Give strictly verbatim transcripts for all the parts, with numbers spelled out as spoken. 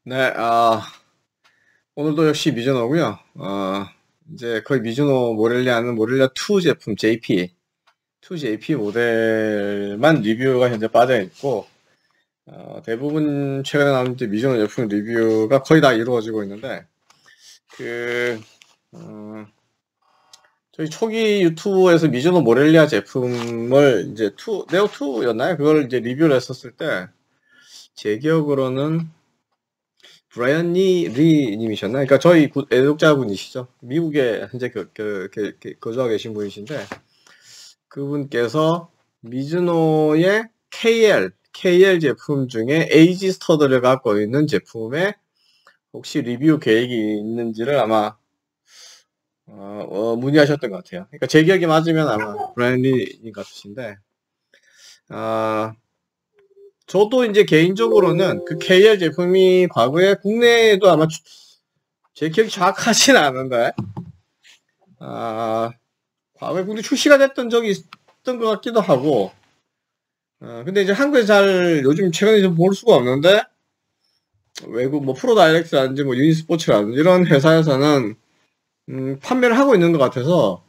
네, 아, 오늘도 역시 미즈노고요. 어, 이제 거의 미즈노 모렐리아는 모렐리아 투 제품 제이피, 투 제이피 모델만 리뷰가 현재 빠져 있고, 어, 대부분 최근에 나온 이제 미즈노 제품 리뷰가 거의 다 이루어지고 있는데, 그, 음, 저희 초기 유튜브에서 미즈노 모렐리아 제품을 이제 투, 네오 투였나요? 그걸 이제 리뷰를 했었을 때, 제 기억으로는 브라이언 리, 리 님이셨나? 그러니까 저희 구- 애독자분이시죠. 미국에 현재 그, 그, 그, 그, 거주하고 계신 분이신데, 그분께서 미즈노의 케이엘, 케이엘 제품 중에 에이지 스터드를 갖고 있는 제품에 혹시 리뷰 계획이 있는지를 아마 어, 어, 문의하셨던 것 같아요. 그러니까 제 기억이 맞으면 아마 브라이언 리님 같으신데, 아, 저도 이제 개인적으로는 그 케이엘 제품이 과거에 국내에도 아마 주- 제 기억이 정확하진 않은데, 아, 과거에 국내 출시가 됐던 적이 있던 것 같기도 하고, 어, 근데 이제 한국에 잘 요즘 최근에 좀 볼 수가 없는데, 외국 뭐 프로다이렉트라든지 뭐 유니스포츠라든지 이런 회사에서는, 음, 판매를 하고 있는 것 같아서,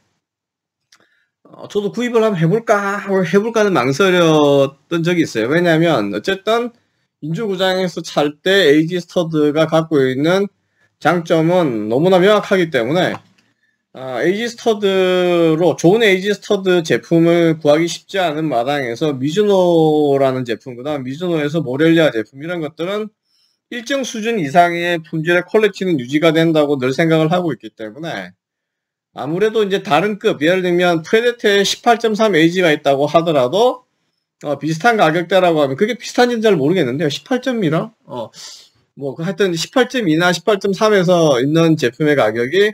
어, 저도 구입을 한번 해볼까, 하고 해볼까는 망설였던 적이 있어요. 왜냐면, 어쨌든, 인조구장에서 찰 때 에이지 스터드가 갖고 있는 장점은 너무나 명확하기 때문에, 아, 에이지 스터드로 좋은 에이지 스터드 제품을 구하기 쉽지 않은 마당에서 미즈노라는 제품보다 미즈노에서 모렐리아 제품 이런 것들은 일정 수준 이상의 품질의 퀄리티는 유지가 된다고 늘 생각을 하고 있기 때문에 아무래도 이제 다른 급 예를 들면 프레데터에 십팔 점 삼 에이지가 있다고 하더라도 어, 비슷한 가격대라고 하면 그게 비슷한지는 잘 모르겠는데요. 십팔 점이랑 어, 뭐 하여튼 십팔 점 이나 십팔 점 삼에서 있는 제품의 가격이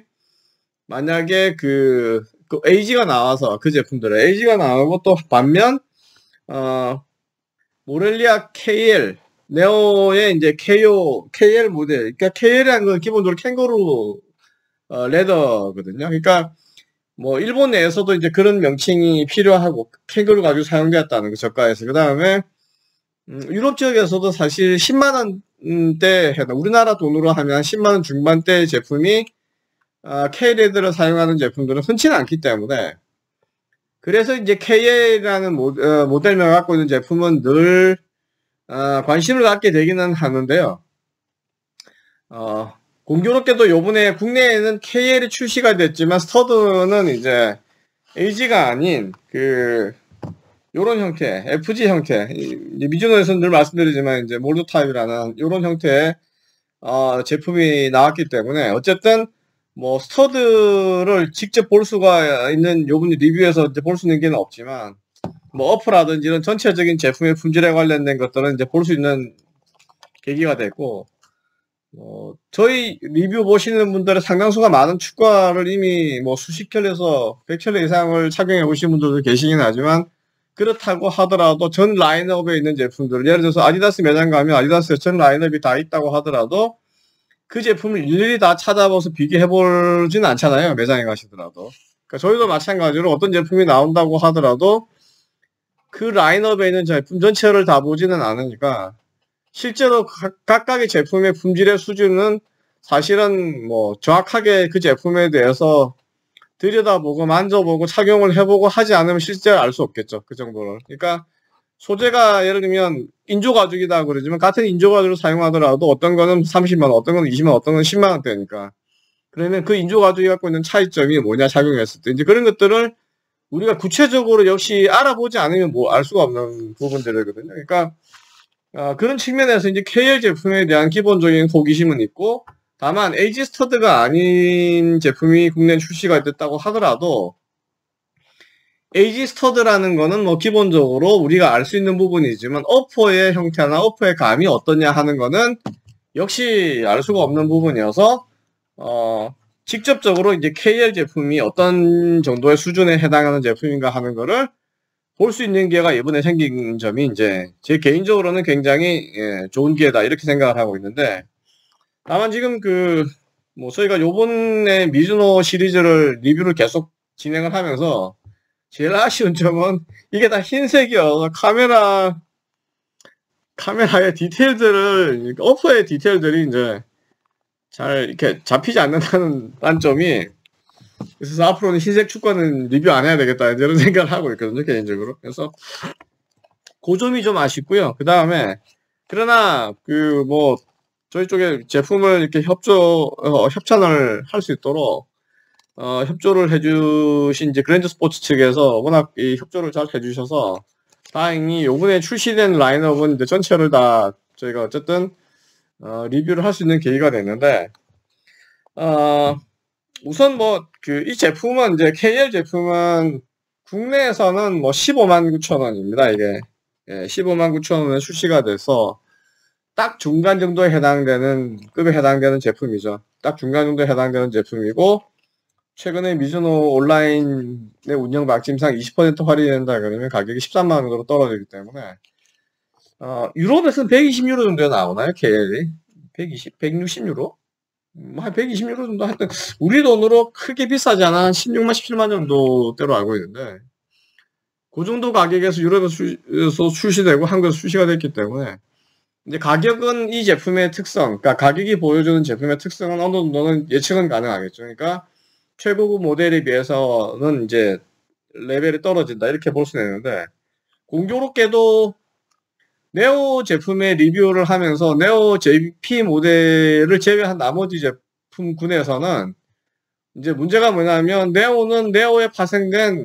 만약에 그, 그 에이지가 나와서 그 제품들에 에이지가 나오고 또 반면 어 모렐리아 케이엘 네오의 이제 케이오 케이엘 모델 그러니까 케이엘이라는 건 기본적으로 캥거루 어, 레더거든요. 그러니까 뭐 일본 내에서도 이제 그런 명칭이 필요하고 캥거루 가죽 사용되었다는 그 저가에서 그 다음에 음, 유럽 지역에서도 사실 십만 원대 우리나라 돈으로 하면 십만 원 중반대 제품이 아, K레드를 사용하는 제품들은 흔치는 않기 때문에 그래서 이제 케이엘이라는 모, 어, 모델명을 갖고 있는 제품은 늘 어, 관심을 갖게 되기는 하는데요. 어, 공교롭게도 요번에 국내에는 케이엘이 출시가 됐지만 스터드는 이제 에이지가 아닌 그 요런 형태, 에프지 형태, 이- 미즈노에서는 늘 말씀드리지만 이제 몰드 타입이라는 요런 형태의 어, 제품이 나왔기 때문에 어쨌든 뭐 스터드를 직접 볼 수가 있는 요번 리뷰에서 이제 볼 수 있는 게 없지만 뭐 어프라든지 이런 전체적인 제품의 품질에 관련된 것들은 이제 볼 수 있는 계기가 됐고 뭐 저희 리뷰 보시는 분들의 상당수가 많은 축구화를 이미 뭐 수십 켤레에서 백 켤레 이상을 착용해 보신 분들도 계시긴 하지만 그렇다고 하더라도 전 라인업에 있는 제품들 예를 들어서 아디다스 매장 가면 아디다스 전 라인업이 다 있다고 하더라도 그 제품을 일일이 다 찾아봐서 비교해보지는 않잖아요. 매장에 가시더라도. 그러니까 저희도 마찬가지로 어떤 제품이 나온다고 하더라도 그 라인업에 있는 제품 전체를 다 보지는 않으니까 실제로 각, 각각의 제품의 품질의 수준은 사실은 뭐 정확하게 그 제품에 대해서 들여다보고 만져보고 착용을 해보고 하지 않으면 실제로 알 수 없겠죠. 그 정도는. 그러니까 소재가 예를 들면 인조가죽이다 그러지만 같은 인조가죽을 사용하더라도 어떤 거는 삼십만 원, 어떤 거는 이십만 원, 어떤 거는 십만 원대니까. 그러면 그 인조가죽이 갖고 있는 차이점이 뭐냐 착용했을 때 이제 그런 것들을 우리가 구체적으로 역시 알아보지 않으면 뭐 알 수가 없는 부분들이거든요. 그러니까 어, 그런 측면에서 이제 케이엘 제품에 대한 기본적인 호기심은 있고 다만 에이지 스터드가 아닌 제품이 국내에 출시가 됐다고 하더라도 에이지 스터드라는 거는 뭐 기본적으로 우리가 알 수 있는 부분이지만 어퍼의 형태나 어퍼의 감이 어떠냐 하는 거는 역시 알 수가 없는 부분이어서 어 직접적으로 이제 케이엘 제품이 어떤 정도의 수준에 해당하는 제품인가 하는 거를 볼 수 있는 기회가 이번에 생긴 점이 이제 제 개인적으로는 굉장히 예, 좋은 기회다 이렇게 생각을 하고 있는데 다만 지금 그 뭐 저희가 요번에 미즈노 시리즈를 리뷰를 계속 진행을 하면서 제일 아쉬운 점은 이게 다 흰색이어서 카메라 카메라의 디테일들을, 어퍼의 디테일들이 이제 잘 이렇게 잡히지 않는다는 단점이, 그래서 앞으로는 흰색 축구는 리뷰 안 해야 되겠다, 이런 생각을 하고 있거든요, 개인적으로. 그래서 그 점이 좀 아쉽고요. 그 다음에, 그러나, 그, 뭐, 저희 쪽에 제품을 이렇게 협조, 어, 협찬을 할 수 있도록, 어, 협조를 해주신 이제 그랜드 스포츠 측에서 워낙 이 협조를 잘 해주셔서, 다행히 요번에 출시된 라인업은 이제 전체를 다 저희가 어쨌든, 어, 리뷰를 할 수 있는 계기가 됐는데, 어, 우선 뭐, 그, 이 제품은 이제 케이엘 제품은 국내에서는 뭐 십오만 구천 원입니다, 이게. 예, 십오만 구천 원에 출시가 돼서 딱 중간 정도에 해당되는, 급에 해당되는 제품이죠. 딱 중간 정도에 해당되는 제품이고, 최근에 미즈노 온라인의 운영 방침상 이십 퍼센트 할인된다 그러면 가격이 십삼만 원으로 떨어지기 때문에, 어, 유럽에서는 백이십 유로 정도에 나오나요, 케이엘이? 백이십, 백육십 유로? 뭐 한 백이십 유로 정도 하여튼, 우리 돈으로 크게 비싸지 않아. 한 십육만, 십칠만 정도대로 알고 있는데, 그 정도 가격에서 유럽에서 출시되고 한국에서 출시가 됐기 때문에, 이제 가격은 이 제품의 특성, 그러니까 가격이 보여주는 제품의 특성은 어느 정도는 예측은 가능하겠죠. 그러니까 최고급 모델에 비해서는 이제 레벨이 떨어진다, 이렇게 볼 수는 있는데, 공교롭게도 네오 제품의 리뷰를 하면서 네오 제이피 모델을 제외한 나머지 제품군에서는 이제 문제가 뭐냐면, 네오는 네오에 파생된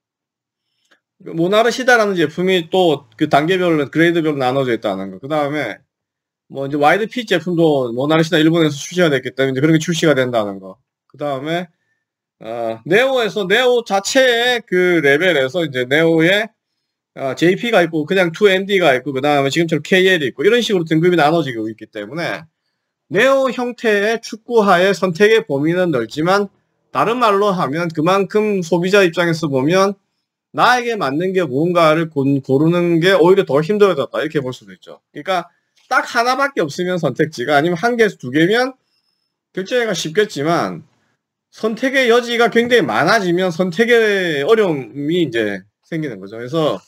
모나르시다라는 제품이 또 그 단계별로, 그레이드별로 나눠져 있다는 거. 그 다음에 뭐 이제 와이드 핏 제품도 모나르시다 일본에서 출시가 됐기 때문에 이제 그런 게 출시가 된다는 거. 그 다음에 어, 네오에서 네오 자체의 그 레벨에서 이제 네오의 어, 제이피가 있고 그냥 투 엠디가 있고 그 다음에 지금처럼 케이엘이 있고 이런 식으로 등급이 나눠지고 있기 때문에 네오 형태의 축구화의 선택의 범위는 넓지만, 다른 말로 하면 그만큼 소비자 입장에서 보면 나에게 맞는 게 뭔가를 고르는 게 오히려 더 힘들어졌다, 이렇게 볼 수도 있죠. 그러니까 딱 하나밖에 없으면 선택지가, 아니면 한 개에서 두 개면 결정하기가 쉽겠지만, 선택의 여지가 굉장히 많아지면 선택의 어려움이 이제 생기는 거죠. 그래서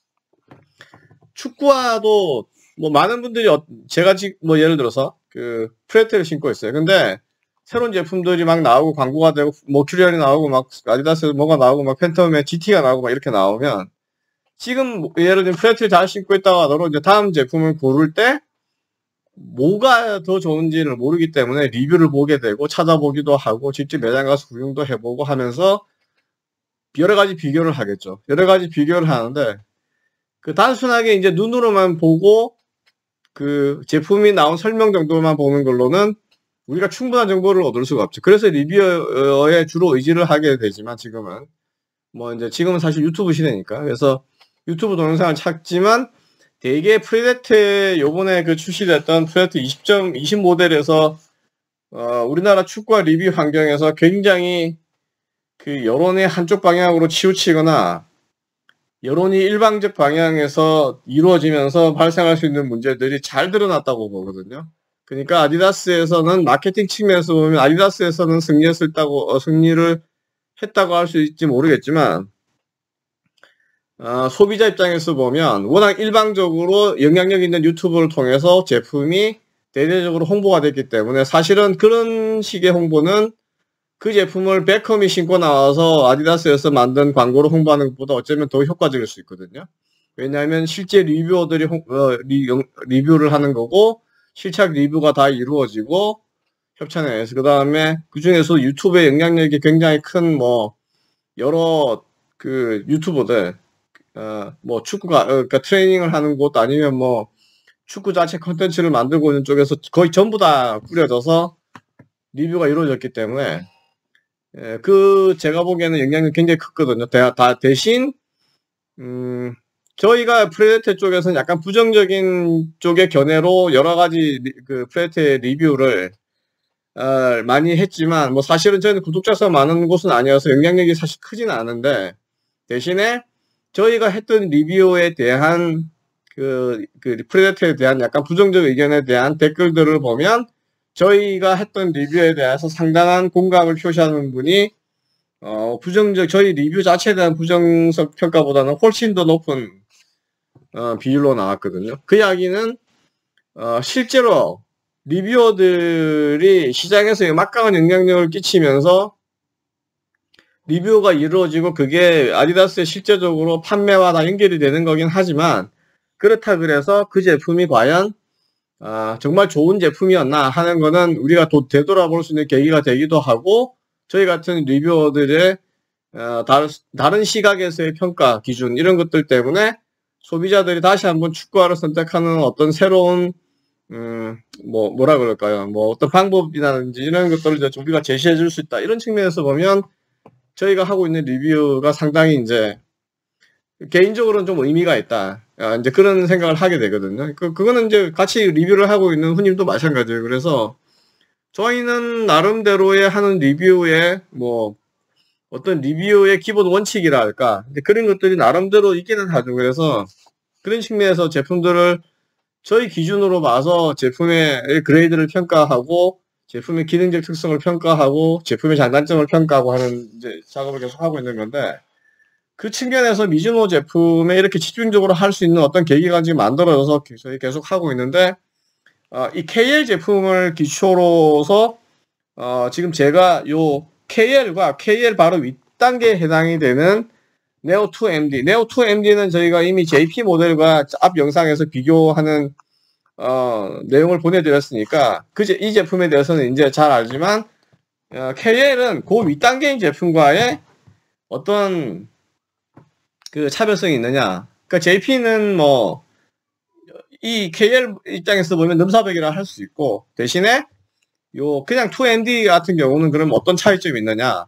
축구화도 뭐 많은 분들이, 제가 지금 뭐 예를 들어서 그 프레테를 신고 있어요. 근데 새로운 제품들이 막 나오고 광고가 되고 머큐리얼이 나오고 막 아디다스 뭐가 나오고 막 팬텀의 지티가 나오고 막 이렇게 나오면, 지금 예를 들면 프레테를 잘 신고 있다가 하더라도 이제 다음 제품을 고를 때 뭐가 더 좋은지를 모르기 때문에 리뷰를 보게 되고 찾아보기도 하고 직접 매장 가서 구경도 해보고 하면서 여러 가지 비교를 하겠죠. 여러 가지 비교를 하는데, 그 단순하게 이제 눈으로만 보고 그 제품이 나온 설명 정도만 보는 걸로는 우리가 충분한 정보를 얻을 수가 없죠. 그래서 리뷰어에 주로 의지를 하게 되지만, 지금은 뭐 이제 지금은 사실 유튜브 시대니까, 그래서 유튜브 동영상을 찾지만 대개 프레데트, 요번에 그 출시됐던 프레데트 이십 점 이십 모델에서 어, 우리나라 축구화 리뷰 환경에서 굉장히 그 여론의 한쪽 방향으로 치우치거나 여론이 일방적 방향에서 이루어지면서 발생할 수 있는 문제들이 잘 드러났다고 보거든요. 그러니까 아디다스에서는 마케팅 측면에서 보면 아디다스에서는 승리했다고, 어, 승리를 했다고 할 수 있을지 모르겠지만, 어, 소비자 입장에서 보면 워낙 일방적으로 영향력 있는 유튜브를 통해서 제품이 대대적으로 홍보가 됐기 때문에, 사실은 그런 식의 홍보는 그 제품을 베컴이 신고 나와서 아디다스에서 만든 광고를 홍보하는 것보다 어쩌면 더 효과적일 수 있거든요. 왜냐하면 실제 리뷰어들이 홍, 어, 리, 영, 리뷰를 하는 거고 실착 리뷰가 다 이루어지고 협찬에 의해서, 그 다음에 그 중에서 유튜브의 영향력이 굉장히 큰 뭐 여러 그 유튜버들, 어, 뭐 축구가, 어, 그러니까 트레이닝을 하는 곳 아니면 뭐 축구 자체 컨텐츠를 만들고 있는 쪽에서 거의 전부 다 뿌려져서 리뷰가 이루어졌기 때문에, 예, 그 제가 보기에는 영향력이 굉장히 컸거든요. 다, 다 대신 음, 저희가 프레데테 쪽에서는 약간 부정적인 쪽의 견해로 여러 가지 리, 그 프레데테 리뷰를 어, 많이 했지만, 뭐 사실은 저희는 구독자 수 많은 곳은 아니어서 영향력이 사실 크지는 않은데, 대신에 저희가 했던 리뷰에 대한 그, 그 프레데테에 대한 약간 부정적 의견에 대한 댓글들을 보면 저희가 했던 리뷰에 대해서 상당한 공감을 표시하는 분이 어, 부정적, 저희 리뷰 자체에 대한 부정적 평가보다는 훨씬 더 높은 어, 비율로 나왔거든요. 그 이야기는 어, 실제로 리뷰어들이 시장에서 막강한 영향력을 끼치면서 리뷰가 이루어지고 그게 아디다스에 실제적으로 판매와 다 연결이 되는 거긴 하지만, 그렇다 그래서 그 제품이 과연 아, 정말 좋은 제품이었나 하는 거는 우리가 도, 되돌아볼 수 있는 계기가 되기도 하고, 저희 같은 리뷰어들의 어, 다른, 다른 시각에서의 평가 기준 이런 것들 때문에 소비자들이 다시 한번 축구화를 선택하는 어떤 새로운 음, 뭐 뭐라 그럴까요? 뭐 어떤 방법이라든지 이런 것들을 이제 우리가 제시해 줄 수 있다, 이런 측면에서 보면 저희가 하고 있는 리뷰가 상당히 이제 개인적으로는 좀 의미가 있다. 아, 이제 그런 생각을 하게 되거든요. 그, 그거는 이제 같이 리뷰를 하고 있는 후님도 마찬가지예요. 그래서 저희는 나름대로의 하는 리뷰의 뭐 어떤 리뷰의 기본 원칙이라 할까. 이제 그런 것들이 나름대로 있기는 하죠. 그래서 그런 측면에서 제품들을 저희 기준으로 봐서 제품의 그레이드를 평가하고 제품의 기능적 특성을 평가하고 제품의 장단점을 평가하고 하는 이제 작업을 계속 하고 있는 건데, 그 측면에서 미즈노 제품에 이렇게 집중적으로 할 수 있는 어떤 계기가 지금 만들어져서 저희 계속 하고 있는데, 어, 이 케이엘 제품을 기초로서 어, 지금 제가 요 케이엘과 케이엘 바로 윗단계에 해당이 되는 네오 투 엠디, 네오 투 엠디는 저희가 이미 제이피 모델과 앞 영상에서 비교하는 어, 내용을 보내드렸으니까 그 이 제품에 대해서는 이제 잘 알지만, 어, 케이엘은 그 윗단계인 제품과의 어떤 그 차별성이 있느냐. 그러니까 제이피는 뭐 이 케이엘 입장에서 보면 넘사벽이라 할 수 있고, 대신에 요 그냥 투 엠디 같은 경우는 그럼 어떤 차이점이 있느냐.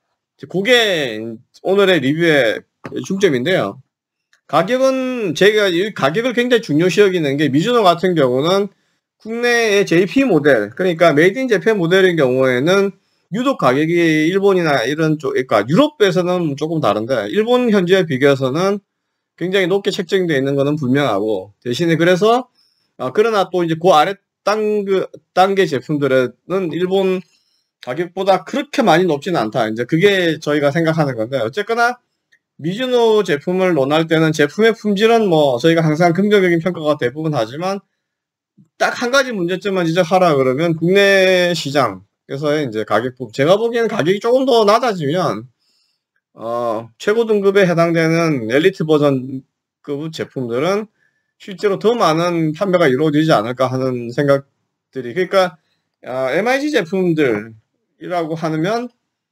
그게 오늘의 리뷰의 중점인데요. 가격은 제가 이 가격을 굉장히 중요시 여기는 게, 미즈노 같은 경우는 국내의 제이피 모델, 그러니까 메이드 인 재팬 모델인 경우에는 유독 가격이 일본이나 이런 쪽, 그러니까 유럽에서는 조금 다른데 일본 현지에 비교해서는 굉장히 높게 책정되어 있는 것은 분명하고, 대신에 그래서 아, 그러나 또 이제 그 아래 단계, 단계 제품들은 일본 가격보다 그렇게 많이 높지는 않다. 이제 그게 저희가 생각하는 건데, 어쨌거나 미즈노 제품을 논할 때는 제품의 품질은 뭐 저희가 항상 긍정적인 평가가 대부분 하지만, 딱 한 가지 문제점만 지적하라 그러면 국내 시장에서의 이제 가격 부분, 제가 보기에는 가격이 조금 더 낮아지면 어, 최고 등급에 해당되는 엘리트 버전급 제품들은 실제로 더 많은 판매가 이루어지지 않을까 하는 생각들이, 그러니까 어, 엠아이지 제품들이라고 하면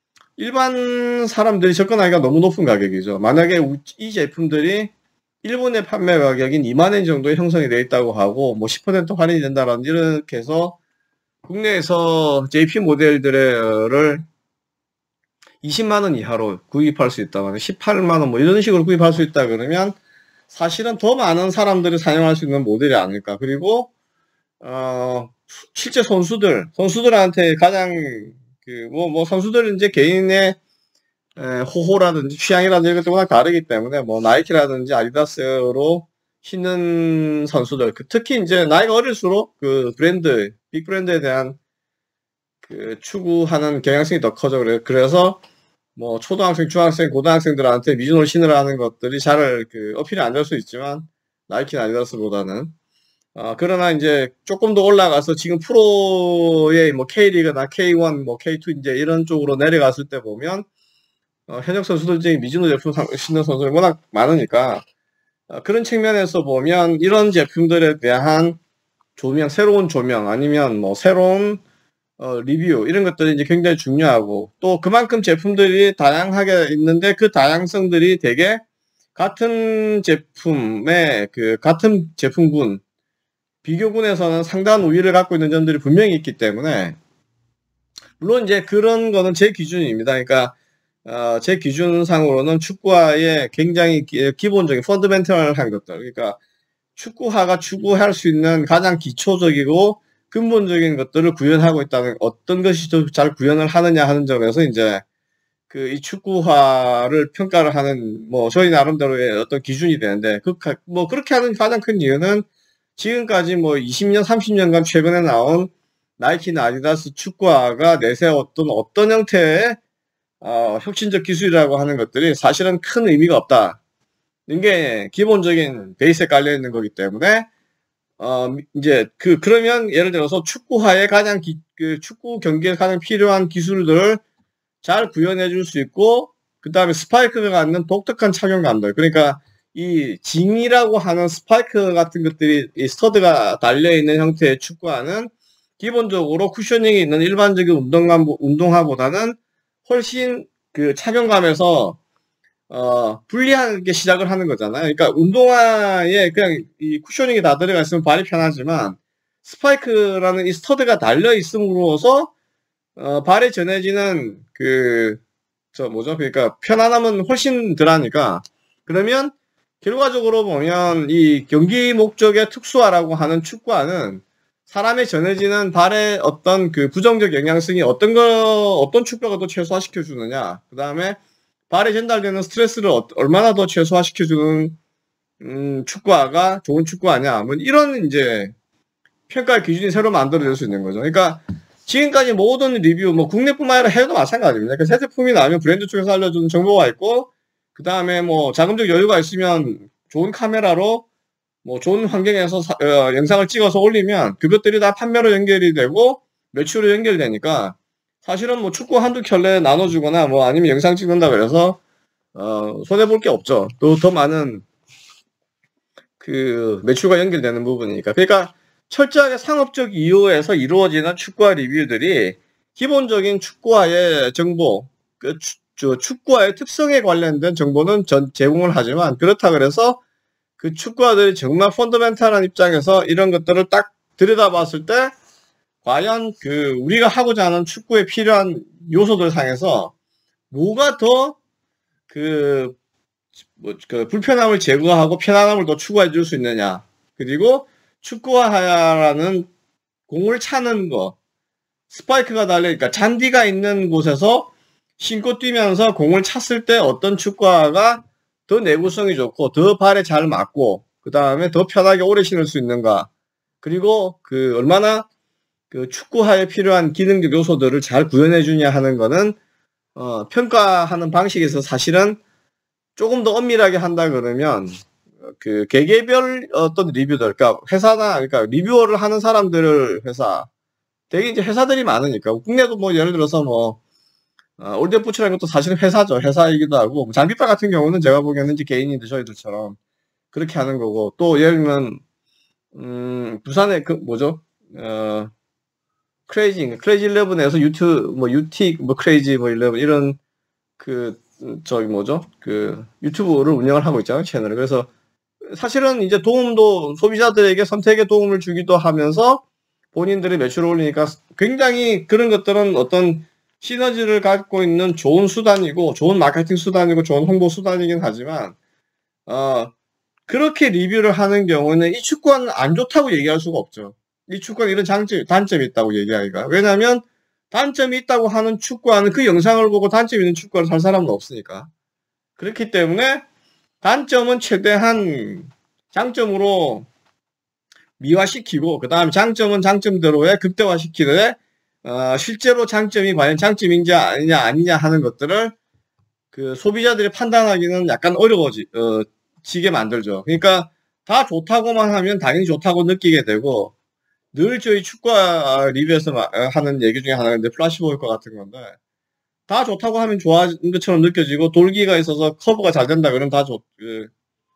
일반 사람들이 접근하기가 너무 높은 가격이죠. 만약에 이 제품들이 일본의 판매 가격인 이만 엔 정도에 형성이 되어 있다고 하고 뭐 십 퍼센트 할인이 된다라는, 이렇게 해서 국내에서 제이피 모델들을 이십만 원 이하로 구입할 수 있다, 십팔만 원 뭐 이런 식으로 구입할 수 있다 그러면 사실은 더 많은 사람들이 사용할 수 있는 모델이 아닐까. 그리고 어 실제 선수들 선수들한테 가장 그 뭐 뭐 선수들은 이제 개인의 에, 호호라든지 취향이라든지 이런 것도 워낙 다르기 때문에 뭐 나이키라든지 아디다스로 신는 선수들, 그 특히 이제 나이가 어릴수록 그 브랜드 빅 브랜드에 대한 그 추구하는 경향성이 더 커져. 그래 그래서 뭐 초등학생, 중학생, 고등학생들한테 미즈노를 신으라는 것들이 잘 그 어필이 안 될 수 있지만 나이키, 아디다스보다는 어, 그러나 이제 조금 더 올라가서 지금 프로의 뭐 K리그나 케이 원, 뭐 케이 투 이제 이런 쪽으로 내려갔을 때 보면 어, 현역 선수들 중에 미즈노 제품 신는 선수들이 워낙 많으니까 어, 그런 측면에서 보면 이런 제품들에 대한 조명, 새로운 조명 아니면 뭐 새로운 어, 리뷰 이런 것들이 이제 굉장히 중요하고, 또 그만큼 제품들이 다양하게 있는데 그 다양성들이 되게 같은 제품의 그 같은 제품군 비교군에서는 상당한 우위를 갖고 있는 점들이 분명히 있기 때문에, 물론 이제 그런 거는 제 기준입니다. 그러니까 어, 제 기준상으로는 축구화의 굉장히 기, 기본적인 펀더멘털한 것들, 그러니까 축구화가 추구할 수 있는 가장 기초적이고 근본적인 것들을 구현하고 있다는, 어떤 것이 더 잘 구현을 하느냐 하는 점에서 이제 그 이 축구화를 평가를 하는 뭐 저희 나름대로의 어떤 기준이 되는데, 그 뭐 그렇게 하는 가장 큰 이유는 지금까지 뭐 이십 년, 삼십 년간 최근에 나온 나이키나 아디다스 축구화가 내세웠던 어떤 형태의 어, 혁신적 기술이라고 하는 것들이 사실은 큰 의미가 없다. 게 기본적인 베이스에 깔려 있는 거기 때문에 어 이제 그 그러면 예를 들어서 축구화에 가장 기, 그 축구 경기에 가장 필요한 기술들을 잘 구현해 줄 수 있고 그 다음에 스파이크가 갖는 독특한 착용감들 그러니까 이 징이라고 하는 스파이크 같은 것들이 이 스터드가 달려있는 형태의 축구화는 기본적으로 쿠셔닝이 있는 일반적인 운동화, 운동화보다는 훨씬 그 착용감에서 어 불리하게 시작을 하는 거잖아요. 그러니까 운동화에 그냥 이 쿠셔닝이 다 들어가 있으면 발이 편하지만 스파이크라는 이 스터드가 달려 있음으로써 어 발에 전해지는 그 저 뭐죠? 그러니까 편안함은 훨씬 덜하니까 그러면 결과적으로 보면 이 경기 목적의 특수화라고 하는 축구화는 사람에 전해지는 발의 어떤 그 부정적 영향성이 어떤 거 어떤 축구가 더 최소화시켜 주느냐 그 다음에 발에 전달되는 스트레스를 어, 얼마나 더 최소화시켜 주는 음, 축구화가 좋은 축구화냐 뭐 이런 이제 평가 기준이 새로 만들어질 수 있는 거죠. 그러니까 지금까지 모든 리뷰 뭐 국내뿐만 아니라 해외도 마찬가지입니다. 그러니까 새 제품이 나오면 브랜드 쪽에서 알려주는 정보가 있고 그 다음에 뭐 자금적 여유가 있으면 좋은 카메라로 뭐 좋은 환경에서 사, 어, 영상을 찍어서 올리면 그것들이 다 판매로 연결이 되고 매출로 연결되니까 사실은 뭐 축구 한두 켤레 나눠주거나 뭐 아니면 영상 찍는다 그래서 어, 손해볼 게 없죠. 또 더 많은 그 매출과 연결되는 부분이니까. 그러니까 철저하게 상업적 이유에서 이루어지는 축구화 리뷰들이 기본적인 축구화의 정보, 그 추, 저 축구화의 특성에 관련된 정보는 전 제공을 하지만 그렇다 그래서 그 축구화들이 정말 펀더멘탈한 입장에서 이런 것들을 딱 들여다봤을 때 과연 그 우리가 하고자 하는 축구에 필요한 요소들 상에서 뭐가 더 그 뭐 그 불편함을 제거하고 편안함을 더 추구해 줄 수 있느냐 그리고 축구화라는 공을 차는 거 스파이크가 달려 그러니까 잔디가 있는 곳에서 신고 뛰면서 공을 찼을 때 어떤 축구화가 더 내구성이 좋고 더 발에 잘 맞고 그 다음에 더 편하게 오래 신을 수 있는가 그리고 그 얼마나 그 축구화에 필요한 기능적 요소들을 잘 구현해 주냐 하는 거는 어 평가하는 방식에서 사실은 조금 더 엄밀하게 한다 그러면 그 개개별 어떤 리뷰들 그러니까 회사나 그러니까 리뷰어를 하는 사람들을 회사 되게 이제 회사들이 많으니까 국내도 뭐 예를 들어서 뭐 어, 올드푸츠라는 것도 사실은 회사죠. 회사이기도 하고 장비파 같은 경우는 제가 보기에는 이제 개인인데 저희들처럼 그렇게 하는 거고 또 예를 들면 음 부산에 그 뭐죠 어 크레이지 크레이지 일레븐에서 유튜브 뭐 유틱 뭐 크레이지 뭐 일레븐 이런 그 저기 뭐죠 그 유튜브를 운영을 하고 있잖아요 채널을. 그래서 사실은 이제 도움도 소비자들에게 선택에 도움을 주기도 하면서 본인들이 매출을 올리니까 굉장히 그런 것들은 어떤 시너지를 갖고 있는 좋은 수단이고 좋은 마케팅 수단이고 좋은 홍보 수단이긴 하지만 어 그렇게 리뷰를 하는 경우는 이 축구는 안 좋다고 얘기할 수가 없죠. 이 축구는 이런 장점, 단점이 있다고 얘기하기가. 왜냐하면 단점이 있다고 하는 축구화는 그 영상을 보고 단점이 있는 축구화를 살 사람은 없으니까. 그렇기 때문에 단점은 최대한 장점으로 미화시키고 그 다음 장점은 장점대로의 극대화시키되 어, 실제로 장점이 과연 장점인지 아니냐 아니냐 하는 것들을 그 소비자들이 판단하기는 약간 어려워지 어, 지게 만들죠. 그러니까 다 좋다고만 하면 당연히 좋다고 느끼게 되고 늘 저희 축구화 리뷰에서 하는 얘기 중에 하나인데 플래시볼과 같은 건데 다 좋다고 하면 좋아하는 것처럼 느껴지고 돌기가 있어서 커버가 잘 된다 그러면 다 좋, 그,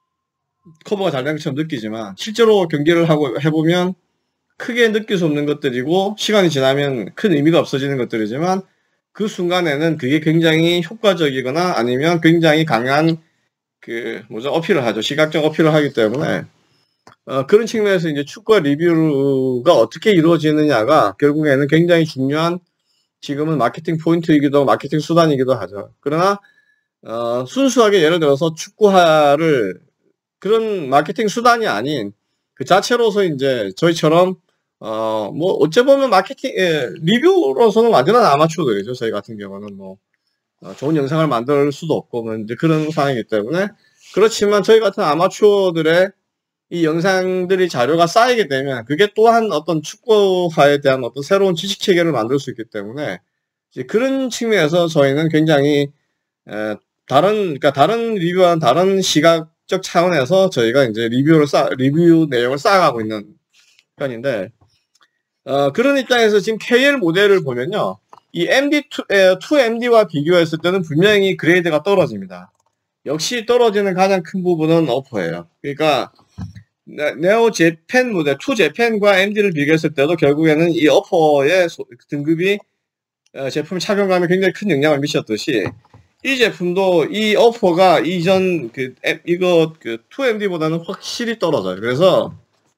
커버가 잘 된 것처럼 느끼지만 실제로 경기를 하고 해보면 크게 느낄 수 없는 것들이고 시간이 지나면 큰 의미가 없어지는 것들이지만 그 순간에는 그게 굉장히 효과적이거나 아니면 굉장히 강한 그 뭐죠 어필을 하죠. 시각적 어필을 하기 때문에 어, 그런 측면에서 이제 축구와 리뷰가 어떻게 이루어지느냐가 결국에는 굉장히 중요한 지금은 마케팅 포인트이기도 하고 마케팅 수단이기도 하죠. 그러나 어, 순수하게 예를 들어서 축구화를 그런 마케팅 수단이 아닌 그 자체로서 이제 저희처럼 어, 뭐 어째 보면 마케팅 예, 리뷰로서는 완전한 아마추어들이죠. 저희 같은 경우는 뭐 어, 좋은 영상을 만들 수도 없고 뭐 이제 그런 상황이기 때문에 그렇지만 저희 같은 아마추어들의 이 영상들이 자료가 쌓이게 되면 그게 또한 어떤 축구화에 대한 어떤 새로운 지식 체계를 만들 수 있기 때문에 이제 그런 측면에서 저희는 굉장히 에, 다른 그러니까 다른 리뷰와는 다른 시각 과학적 차원에서 저희가 이제 리뷰를 쌓, 리뷰 내용을 쌓아가고 있는 편인데, 어, 그런 입장에서 지금 케이엘 모델을 보면요. 이 엠디 투, 투 엠디와 비교했을 때는 분명히 그레이드가 떨어집니다. 역시 떨어지는 가장 큰 부분은 어퍼예요. 그러니까, 네오 재팬 모델, 투 재팬과 엠디를 비교했을 때도 결국에는 이 어퍼의 소, 등급이 어, 제품 착용감에 굉장히 큰 영향을 미쳤듯이, 이 제품도 이 어퍼가 이전 그 이거 그 투 엠디보다는 확실히 떨어져요. 그래서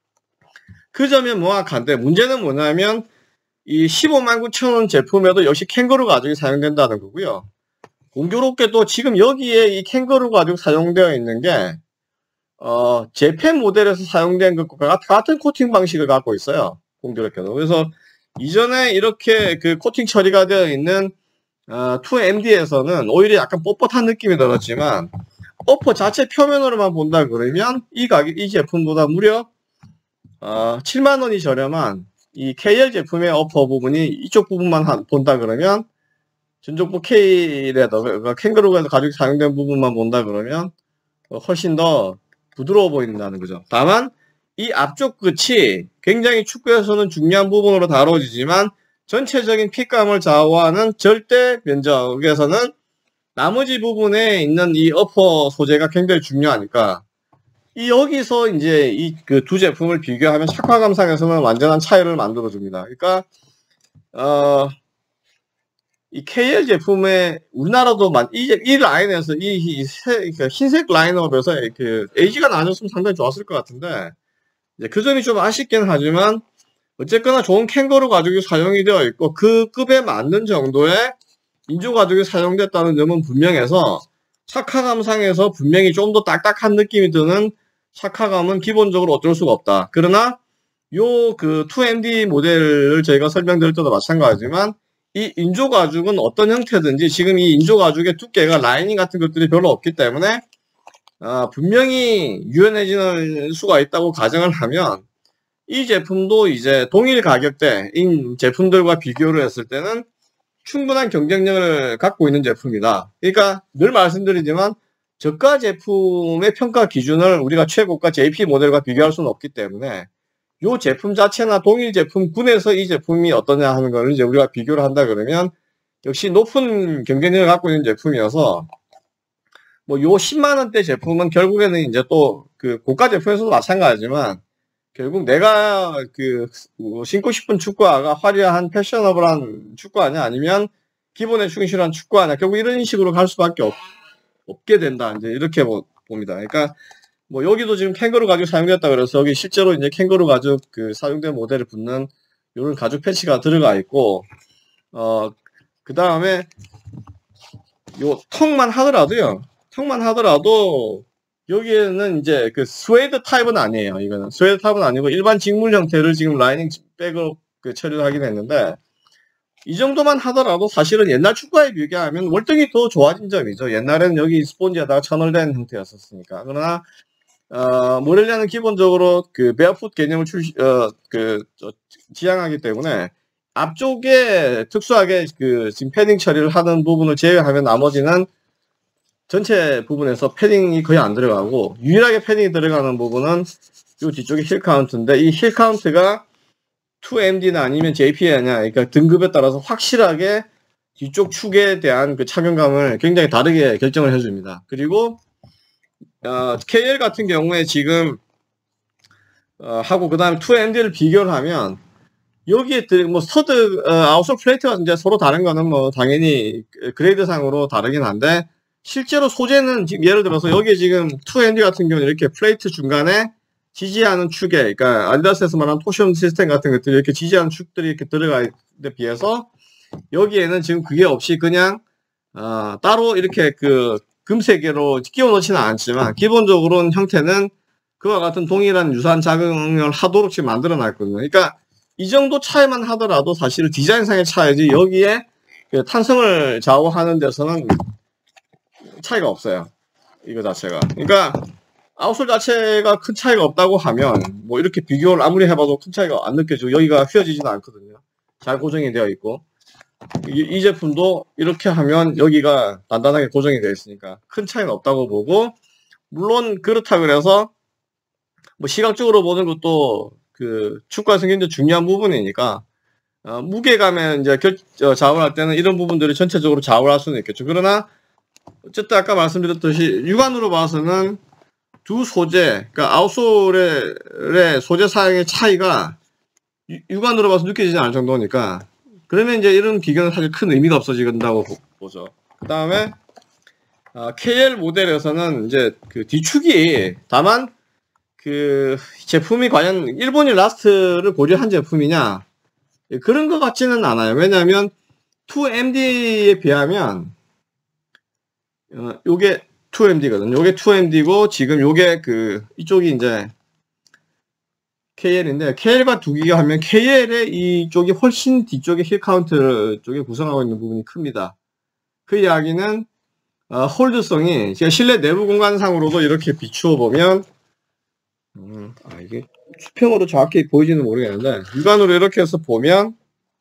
그 점이 명확한데, 문제는 뭐냐면 이 십오만 구천 원 제품에도 역시 캥거루 가죽이 사용된다는 거고요. 공교롭게도 지금 여기에 이 캥거루 가죽 사용되어 있는 게 어, 재팬 모델에서 사용된 것과 같은 코팅 방식을 갖고 있어요. 공교롭게도. 그래서 이전에 이렇게 그 코팅 처리가 되어 있는 어, 투 엠디에서는 오히려 약간 뻣뻣한 느낌이 들었지만, 어퍼 자체 표면으로만 본다 그러면 이 가격, 이 제품보다 무려 어, 칠만 원이 저렴한 이 케이엘 제품의 어퍼 부분이 이쪽 부분만 한, 본다 그러면, 전족부 K레더, 캥거루에서 가죽이 사용된 부분만 본다 그러면 훨씬 더 부드러워 보인다는 거죠. 다만 이 앞쪽 끝이 굉장히 축구에서는 중요한 부분으로 다뤄지지만, 전체적인 핏감을 좌우하는 절대 면적에서는 나머지 부분에 있는 이 어퍼 소재가 굉장히 중요하니까, 이 여기서 이제 이 그 두 제품을 비교하면 착화감상에서는 완전한 차이를 만들어줍니다. 그러니까 어, 이 케이엘 제품의 우리나라도 이, 이 라인에서 이, 이 세, 흰색 라인업에서 그 에이지가 나눠줬으면 상당히 좋았을 것 같은데, 이제 그 점이 좀 아쉽긴 하지만, 어쨌거나 좋은 캥거루 가죽이 사용이 되어 있고 그 급에 맞는 정도의 인조 가죽이 사용됐다는 점은 분명해서, 착화감상에서 분명히 좀 더 딱딱한 느낌이 드는 착화감은 기본적으로 어쩔 수가 없다. 그러나 요 그 투 엠디 모델을 저희가 설명드릴 때도 마찬가지지만, 이 인조 가죽은 어떤 형태든지 지금 이 인조 가죽의 두께가 라이닝 같은 것들이 별로 없기 때문에 아, 분명히 유연해질 수가 있다고 가정을 하면, 이 제품도 이제 동일 가격대인 제품들과 비교를 했을 때는 충분한 경쟁력을 갖고 있는 제품이다. 그러니까 늘 말씀드리지만, 저가 제품의 평가 기준을 우리가 최고가 제이피 모델과 비교할 수는 없기 때문에, 이 제품 자체나 동일 제품군에서 이 제품이 어떠냐 하는 걸 이제 우리가 비교를 한다 그러면 역시 높은 경쟁력을 갖고 있는 제품이어서, 뭐 요 십만 원대 제품은 결국에는 이제 또 그 고가 제품에서도 마찬가지지만, 결국 내가 그 신고 싶은 축구화가 화려한 패셔너블한 축구화냐 아니면 기본에 충실한 축구화냐, 결국 이런 식으로 갈 수밖에 없, 없게 된다, 이제 이렇게 뭐 봅니다. 그러니까 뭐 여기도 지금 캥거루 가죽 사용됐다 그래서 여기 실제로 이제 캥거루 가죽 그 사용된 모델을 붙는 이런 가죽 패치가 들어가 있고, 어 그 다음에 요 턱만 하더라도요, 턱만 하더라도 여기에는 이제 그 스웨이드 타입은 아니에요. 이거는 스웨이드 타입은 아니고 일반 직물 형태를 지금 라이닝 백으로 그 처리를 하긴 했는데, 이 정도만 하더라도 사실은 옛날 축구에 비교하면 월등히 더 좋아진 점이죠. 옛날에는 여기 스폰지에다가 천을된 형태였었으니까. 그러나 어, 모렐리아는 기본적으로 그 베어풋 개념을 출시, 어, 그, 저, 지향하기 때문에 앞쪽에 특수하게 그 지금 패딩 처리를 하는 부분을 제외하면 나머지는 전체 부분에서 패딩이 거의 안 들어가고, 유일하게 패딩이 들어가는 부분은 이 뒤쪽에 힐 카운트인데, 이 힐 카운트가 투 엠디나 아니면 제이피냐, 그러니까 등급에 따라서 확실하게 뒤쪽 축에 대한 그 착용감을 굉장히 다르게 결정을 해줍니다. 그리고 어, 케이엘 같은 경우에 지금 어, 하고 그 다음에 투 엠디를 비교를 하면, 여기에 뭐 스터드 어, 아웃솔 플레이트가 이제 서로 다른 거는 뭐 당연히 그레이드 상으로 다르긴 한데, 실제로 소재는 지금 예를 들어서 여기 지금 투 엠디 같은 경우는 이렇게 플레이트 중간에 지지하는 축에, 그러니까 아디다스에서 말하는 토션 시스템 같은 것들이 이렇게 지지하는 축들이 이렇게 들어가 있는 데 비해서, 여기에는 지금 그게 없이 그냥 어, 따로 이렇게 그 금세개로 끼워 넣지는 않지만 기본적으로는 형태는 그와 같은 동일한 유사한 작용을 하도록 지금 만들어 놨거든요. 그러니까 이 정도 차이만 하더라도 사실 디자인상의 차이지, 여기에 그 탄성을 좌우하는 데서는 차이가 없어요. 이거 자체가. 그러니까 아웃솔 자체가 큰 차이가 없다고 하면 뭐 이렇게 비교를 아무리 해봐도 큰 차이가 안 느껴지고, 여기가 휘어지지는 않거든요. 잘 고정이 되어 있고, 이, 이 제품도 이렇게 하면 여기가 단단하게 고정이 되어 있으니까 큰 차이는 없다고 보고, 물론 그렇다 그래서 뭐 시각적으로 보는 것도 그 축구에서 굉장히 중요한 부분이니까 어, 무게감에 이제 결, 어, 좌우할 때는 이런 부분들이 전체적으로 좌우할 수는 있겠죠. 그러나 어쨌든 아까 말씀드렸듯이 육안으로 봐서는 두 소재, 그러니까 아웃솔의 소재 사양의 차이가 유, 육안으로 봐서 느껴지지 않을 정도니까 그러면 이제 이런 비교는 사실 큰 의미가 없어진다고 보죠. 그 다음에 어, 케이엘 모델에서는 이제 그 뒤축이 다만 그 제품이 과연 일본인 라스트를 고려한 제품이냐 그런 것 같지는 않아요. 왜냐하면 투 엠디에 비하면 어, 요게 투 엠디거든요. 요게 투 엠디고 지금 요게 그 이쪽이 이제 케이엘인데 케이엘과 두 개가 하면 케이엘의 이쪽이 훨씬 뒤쪽에 힐 카운트 쪽에 구성하고 있는 부분이 큽니다. 그 이야기는 어, 홀드성이 제가 실내 내부 공간상으로도 이렇게 비추어 보면 음, 아 이게 수평으로 정확히 보이지는 모르겠는데 육안으로 이렇게 해서 보면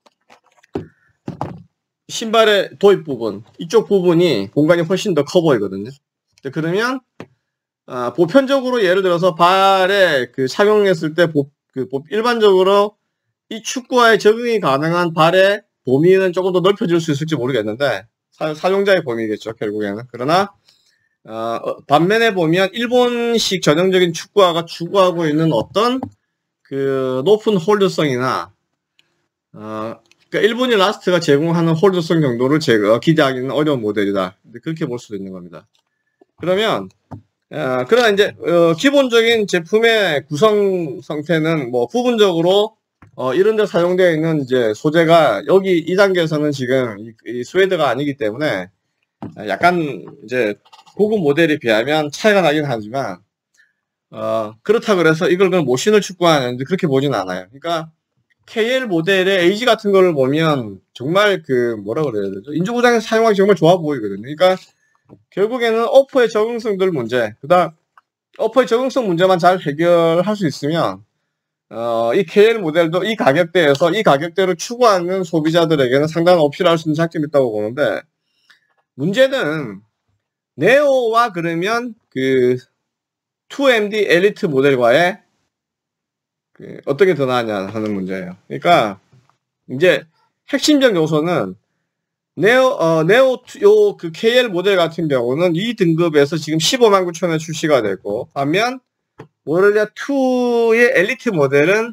신발의 도입 부분 이쪽 부분이 공간이 훨씬 더 커 보이거든요. 그러면 아, 보편적으로 예를 들어서 발에 그 착용했을 때 보, 그 일반적으로 이 축구화에 적응이 가능한 발의 범위는 조금 더 넓혀질 수 있을지 모르겠는데 사, 사용자의 범위겠죠 결국에는. 그러나 어, 반면에 보면 일본식 전형적인 축구화가 추구하고 있는 어떤 그 높은 홀드성이나 어, 그러니까 일본인 라스트가 제공하는 홀드성 정도를 제가 기대하기는 어려운 모델이다. 그렇게 볼 수도 있는 겁니다. 그러면 어, 그러나 이제 어, 기본적인 제품의 구성 상태는 뭐 부분적으로 어, 이런 데 사용되어 있는 이제 소재가 여기 이 단계에서는 지금 이, 이 스웨드가 아니기 때문에 약간 이제 고급 모델에 비하면 차이가 나긴 하지만 어, 그렇다 그래서 이걸 그냥 모신을 축구하는데 그렇게 보진 않아요. 그러니까 케이엘 모델의 에이지 같은 거를 보면 정말 그 뭐라 그래야 되죠? 인조구장에서 사용하기 정말 좋아 보이거든요. 그러니까 결국에는 어퍼의 적응성들 문제, 그다음 어퍼의 적응성 문제만 잘 해결할 수 있으면 어, 이 케이엘 모델도 이 가격대에서 이 가격대를 추구하는 소비자들에게는 상당히 어필할 수 있는 장점이 있다고 보는데 문제는 네오와 그러면 그 투 엠디 엘리트 모델과의 그 어떻게 더 나으냐 하는 문제예요. 그러니까 이제 핵심적 요소는 네오 어 네오 요 그 케이엘 모델 같은 경우는 이 등급에서 지금 십오만 구천에 출시가 됐고 반면 모렐라 투의 엘리트 모델은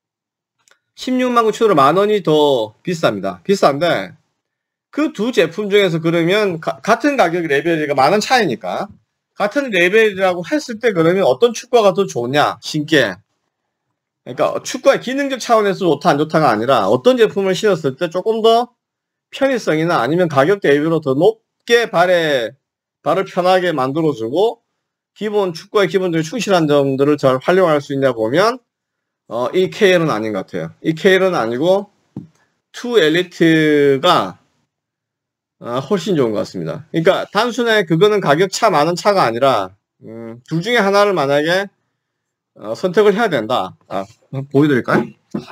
십육만 구천으로 만 원이 더 비쌉니다. 비싼데 그 두 제품 중에서 그러면 가, 같은 가격 레벨이가 만 원 차이니까 같은 레벨이라고 했을 때 그러면 어떤 축구가 더 좋냐 신게 그러니까 축구의 기능적 차원에서 좋다 안 좋다가 아니라 어떤 제품을 신었을 때 조금 더 편의성이나 아니면 가격 대비로 더 높게 발에 발을 편하게 만들어주고 기본 축구의 기본적인 충실한 점들을 잘 활용할 수 있냐 보면 어, 이 케이엘은 아닌 것 같아요. 이 케이엘은 아니고 투 엘리트가 어, 훨씬 좋은 것 같습니다. 그러니까 단순히 그거는 가격 차 많은 차가 아니라 음, 둘 중에 하나를 만약에 어, 선택을 해야 된다. 아, 보여드릴까요?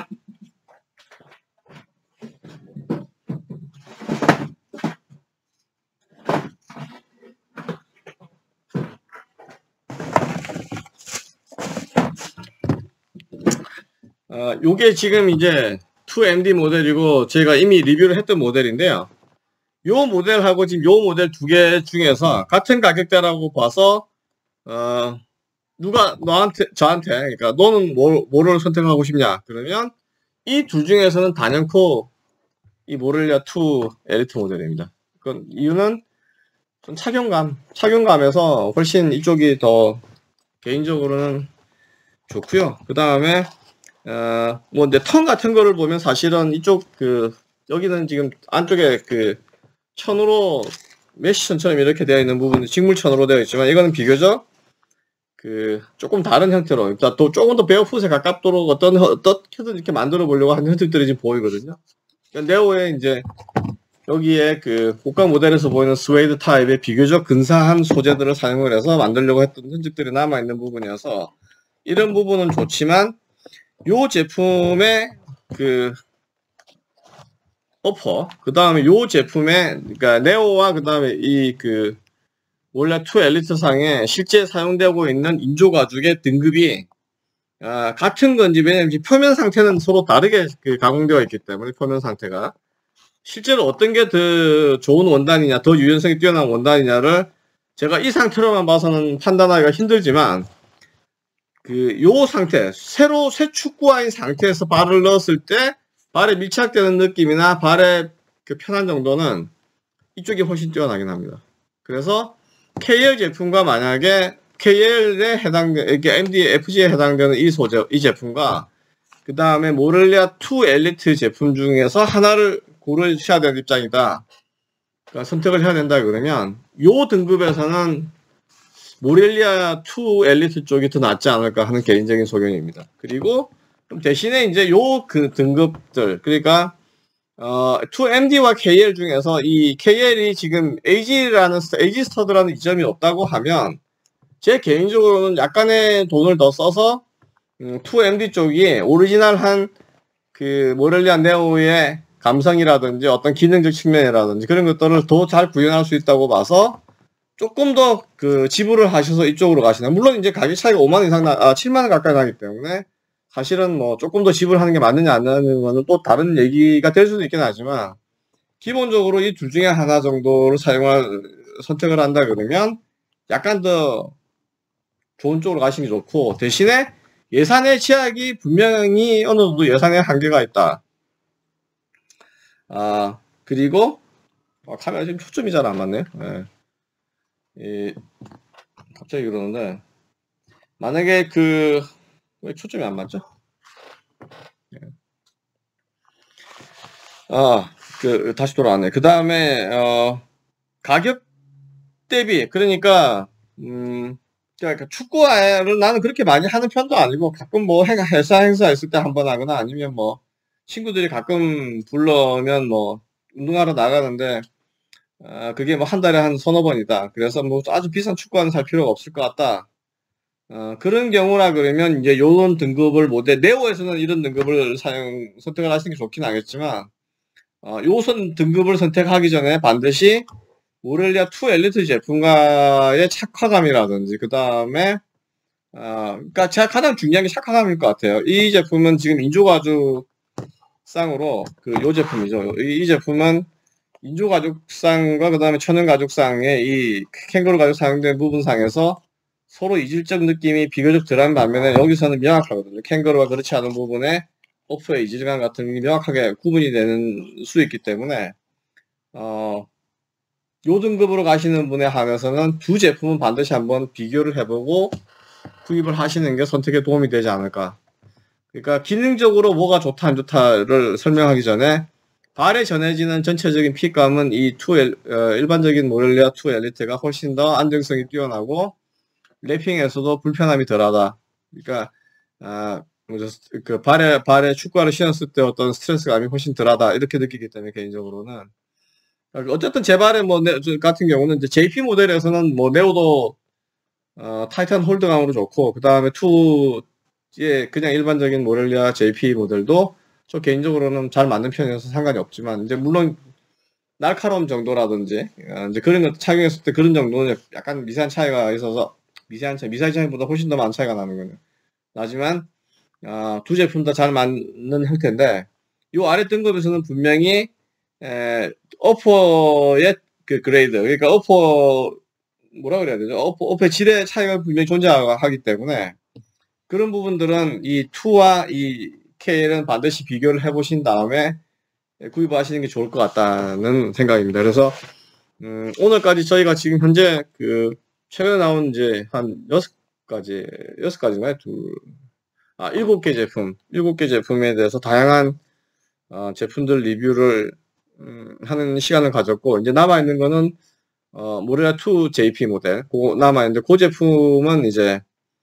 어, 요게 지금 이제 투 엠디 모델이고 제가 이미 리뷰를 했던 모델인데요. 요 모델하고 지금 요 모델 두 개 중에서 같은 가격대라고 봐서 어, 누가 너한테 저한테 그러니까 너는 뭐, 뭐를 선택하고 싶냐 그러면 이 둘 중에서는 단연코 이 모렐라 투 엘리트 모델입니다. 그 이유는 좀 착용감 착용감에서 훨씬 이쪽이 더 개인적으로는 좋고요. 그 다음에 어, 뭐 내 턴 같은 거를 보면 사실은 이쪽 그 여기는 지금 안쪽에 그 천으로 메쉬천처럼 이렇게 되어 있는 부분이 직물천으로 되어 있지만 이거는 비교적 그 조금 다른 형태로 일단 또 조금 더 베어풋에 가깝도록 어떤 어떻게든 이렇게 만들어 보려고 하는 형태들이 지금 보이거든요. 그러니까 네오의 이제 여기에 그 고가 모델에서 보이는 스웨이드 타입의 비교적 근사한 소재들을 사용을 해서 만들려고 했던 흔적들이 남아 있는 부분이어서 이런 부분은 좋지만 요 제품의 그 어퍼 그 다음에 요 제품의 그러니까 네오와 그 다음에 이 그 원래 투 엘리트 상에 실제 사용되고 있는 인조 가죽의 등급이 아, 같은 건지, 왜냐면 표면 상태는 서로 다르게 그 가공되어 있기 때문에, 표면 상태가 실제로 어떤 게 더 좋은 원단이냐, 더 유연성이 뛰어난 원단이냐를 제가 이 상태로만 봐서는 판단하기가 힘들지만, 그 요 상태, 새로 새 축구화인 상태에서 발을 넣었을 때 발에 밀착되는 느낌이나 발의 그 편한 정도는 이쪽이 훨씬 뛰어나긴 합니다. 그래서 케이엘 제품과 만약에 케이엘에 해당되는, 이게 엠디에프지에 해당되는 이 소재, 이 제품과 그 다음에 모렐리아 투 엘리트 제품 중에서 하나를 고르셔야 되는 입장이다. 그러니까 선택을 해야 된다 그러면 요 등급에서는 모렐리아 투 엘리트 쪽이 더 낫지 않을까 하는 개인적인 소견입니다. 그리고 대신에 이제 요 그 등급들, 그러니까 어, 투 엠디와 케이엘 중에서 이 케이엘이 지금 에이지라는 에이지 스터드라는 이점이 없다고 하면 제 개인적으로는 약간의 돈을 더 써서 음, 투 엠디 쪽이 오리지널한 그 모렐리아 네오의 감성이라든지 어떤 기능적 측면이라든지 그런 것들을 더 잘 구현할 수 있다고 봐서 조금 더 그 지불을 하셔서 이쪽으로 가시나. 물론 이제 가격 차이가 오만 원 이상 나, 아, 칠만 원 가까이 나기 때문에 사실은 뭐 조금 더 지불하는 게 맞느냐 안 맞느냐는 거는 또 다른 얘기가 될 수도 있긴 하지만, 기본적으로 이 둘 중에 하나 정도를 사용할 선택을 한다 그러면 약간 더 좋은 쪽으로 가시는 게 좋고, 대신에 예산의 제약이 분명히 어느 정도 예산의 한계가 있다. 아, 그리고 아, 카메라 지금 초점이 잘 안 맞네요. 네. 이, 갑자기 그러는데, 만약에 그 왜 초점이 안 맞죠? 네. 아, 그 다시 돌아왔네. 그 다음에 어, 가격 대비, 그러니까 음, 그러니까 축구화를 나는 그렇게 많이 하는 편도 아니고, 가끔 뭐 행, 회사 행사 있을 때 한번 하거나 아니면 뭐 친구들이 가끔 불러면 뭐 운동하러 나가는데, 아, 그게 뭐 한 달에 한 서너 번이다. 그래서 뭐 아주 비싼 축구화는 살 필요가 없을 것 같다. 어, 그런 경우라 그러면 이제 요런 등급을 모델, 네오에서는 이런 등급을 사용, 선택을 하시는 게 좋긴 하겠지만, 어, 요선 등급을 선택하기 전에 반드시 모렐리아 투 엘리트 제품과의 착화감이라든지, 그 다음에, 어, 그니까 제가 가장 중요한 게 착화감일 것 같아요. 이 제품은 지금 인조가죽 쌍으로, 그, 요 제품이죠. 이, 이 제품은 인조가죽상과 그 다음에 천연가죽상의 이 캥거루 가죽 사용된 부분상에서 서로 이질적 느낌이 비교적 덜한 반면에 여기서는 명확하거든요. 캥거루가 그렇지 않은 부분에 오프의 이질감 같은 게 명확하게 구분이 되는 수 있기 때문에, 어, 요 등급으로 가시는 분에 한해서는 두 제품은 반드시 한번 비교를 해보고 구입을 하시는 게 선택에 도움이 되지 않을까. 그러니까 기능적으로 뭐가 좋다 안 좋다를 설명하기 전에 발에 전해지는 전체적인 핏감은 이 투 엘, 어, 일반적인 모렐리아 투 엘리트가 훨씬 더 안정성이 뛰어나고 랩핑에서도 불편함이 덜하다. 그러니까 아, 뭐죠, 그 발에 발에 축구화를 신었을 때 어떤 스트레스감이 훨씬 덜하다 이렇게 느끼기 때문에 개인적으로는, 어쨌든 제 발에 뭐 네, 같은 경우는 이제 제이피 모델에서는 뭐 네오도 어, 타이탄 홀드감으로 좋고, 그 다음에 투의 그냥 일반적인 모렐리아 제이피 모델도 저 개인적으로는 잘 맞는 편이어서 상관이 없지만, 이제 물론 날카로움 정도라든지 어, 이제 그런 것 착용했을 때 그런 정도는 약간 미세한 차이가 있어서, 미세한 차이, 미세한 차이보다 훨씬 더 많은 차이가 나는 거예요. 하지만 어, 두 제품 다 잘 맞는 형태인데, 이 아래 등급에서는 분명히 에, 어퍼의 그 그레이드, 그러니까 어퍼 뭐라 그래야 되죠? 어퍼, 어퍼의 질의 차이가 분명히 존재하기 때문에 그런 부분들은 이 투와 이 케이엘은 반드시 비교를 해보신 다음에 구입하시는 게 좋을 것 같다는 생각입니다. 그래서 음, 오늘까지 저희가 지금 현재 그 최근에 나온 이제 한 여섯 가지, 여섯 가지인가요? 둘, 아, 일곱 개 제품, 일곱 개 제품에 대해서 다양한 어, 제품들 리뷰를 음, 하는 시간을 가졌고, 이제 남아있는 거는 어, 모렐리아 투 제이피 모델, 그 남아있는데, 그 제품은 이제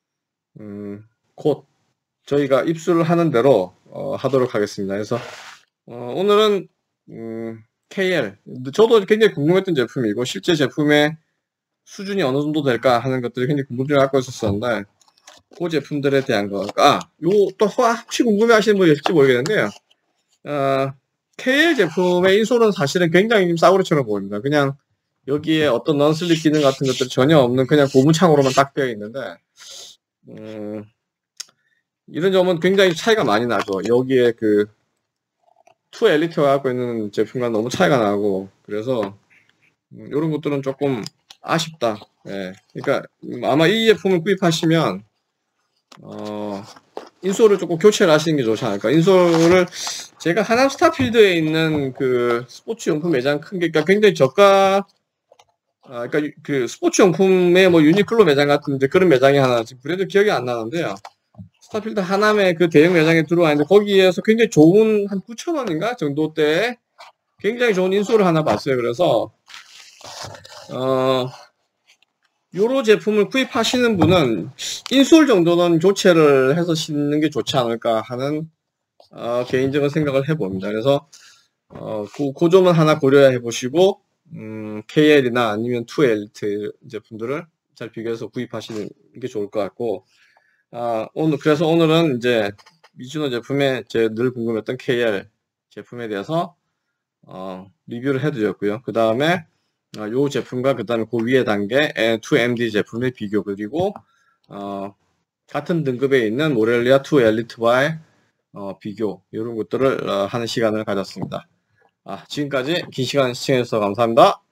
음, 곧 저희가 입수를 하는 대로 어, 하도록 하겠습니다. 그래서 어, 오늘은 음, 케이엘, 저도 굉장히 궁금했던 제품이고 실제 제품의 수준이 어느 정도 될까 하는 것들이 굉장히 궁금증을 갖고 있었었는데, 그 제품들에 대한 거, 아, 요 또 혹시 궁금해 하시는 분이 있을지 모르겠는데요. 어, 케이엘 제품의 인솔은 사실은 굉장히 싸구려처럼 보입니다. 그냥 여기에 어떤 넌슬립 기능 같은 것들이 전혀 없는 그냥 고무창으로만 딱 되어 있는데, 음, 이런 점은 굉장히 차이가 많이 나죠. 여기에 그 투 엘리트가 갖고 있는 제품과 너무 차이가 나고, 그래서 음, 이런 것들은 조금 아쉽다. 예. 그러니까 음, 아마 이 제품을 구입하시면 어, 인솔을 조금 교체를 하시는 게 좋지 않을까. 인솔을 제가 하남 스타필드에 있는 그 스포츠 용품 매장 큰 게, 그러니까 굉장히 저가, 아, 그러니까 그 스포츠 용품의 뭐 유니클로 매장 같은 이제 그런 매장이 하나 지금 브랜드 기억이 안 나는데요. 스타필드 하남의 그 대형 매장에 들어와 있는데 거기에서 굉장히 좋은 한 구천 원인가 정도대 굉장히 좋은 인솔을 하나 봤어요. 그래서 어 요로 제품을 구입하시는 분은 인솔 정도는 교체를 해서 신는 게 좋지 않을까 하는 어, 개인적인 생각을 해봅니다. 그래서 어, 그, 그 점은 하나 고려해 보시고 음, 케이엘이나 아니면 투 엘리트 제품들을 잘 비교해서 구입하시는 게 좋을 것 같고, 아, 오늘 그래서 오늘은 이제 미즈노 제품에 제 늘 궁금했던 케이엘 제품에 대해서 어, 리뷰를 해드렸고요. 그 다음에 어, 요 제품과 그 다음에 그 위에 단계 투 엠디 제품의 비교, 그리고 어, 같은 등급에 있는 모렐리아 투 엘리트와의 어, 비교, 이런 것들을 어, 하는 시간을 가졌습니다. 아, 지금까지 긴 시간 시청해주셔서 감사합니다.